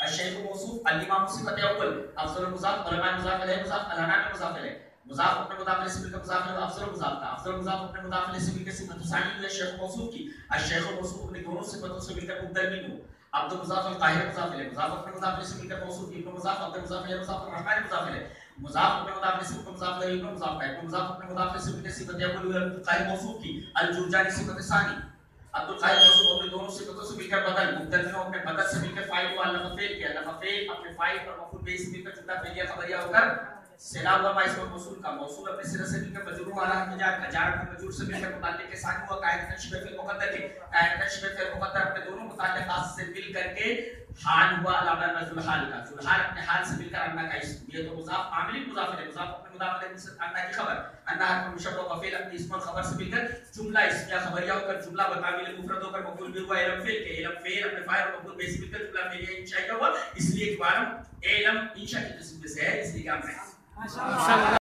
الشيخ موصوف الامام صفه اول افضل مضاف علماء مضاف اليه مضاف العنان مضاف اليه मुजाफ अपने मुजाफ से मिलकर मुजाफ है अफजल मुजाफ का अफजल मुजाफ अपने मुजाफ से मिलकर सिफत सानी है शेख मौसूफ की अशेख मौसूफ अपनी दोनों सिफतों से मिलकर मुबदल मिन हो अब्दुल मुजाफ अल काहिर मुजाफ है मुजाफ अपने मुजाफ से मिलकर मौसूफ इब्न मुजाफ अब्दुल मुजाफ है मुजाफ रहमान मुजाफ है मुजाफ अपने मुजाफ से मिलकर मुजाफ है इब्न मुजाफ का मुजाफ अपने मुजाफ से मिलकर सिफत अव्वल काहिर मौसूफ की अल जुरजानी सिफत सानी अब्दुल काहिर मौसूफ अपने दोनों सिफतों से मिलकर बदल मुबदल मिन अपने बदल से मिलकर फाइल को अल्लाह फेल किया अल्लाह फेल अपने फाइल पर मफूल बे से मिलकर जुमला फेलिया खबरिया होकर सेला हुआ बा इसमें मौसूल का मौसूल अपने सिरे से मिलकर मजरूर वाला मजार का जार का मजरूर से मिलकर मुताल्लिक के साथ हुआ कायद नशबे फिल मुकद्दर के कायद नशबे फिल मुकद्दर अपने दोनों मुताल्लिकात से मिल करके हाल हुआ अलामा नजुल हाल का जुल हाल अपने हाल से मिलकर अन्ना का इसम ये तो मुजाफ आमिल मुजाफ है मुजाफ अपने मुजाफ है से अन्ना की खबर अन्ना हरफ मुशब्बह व फिल अपनी इसम खबर से मिलकर जुमला इसमिया खबरिया होकर जुमला बतामिल मुफरद होकर मफूल भी हुआ इलम फिल के इलम फिल अपने फाइल और मफूल बे से मिलकर जुमला फेलिया इंशा का हुआ इसलिए कि बारम इलम इंशा की किस्म से है इसलिए काम है माशाअल्लाह।